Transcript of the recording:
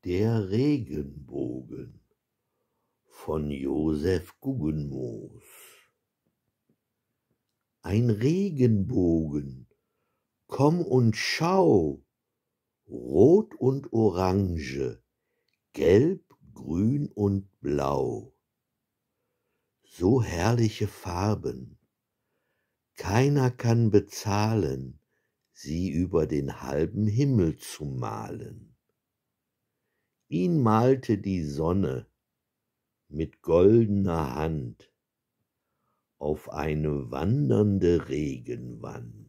Der Regenbogen von Joseph Guggenmoos. Ein Regenbogen, komm und schau, rot und orange, gelb, grün und blau. So herrliche Farben, keiner kann bezahlen, sie über den halben Himmel zu malen. Ihn malte die Sonne mit goldener Hand auf eine wandernde Regenwand.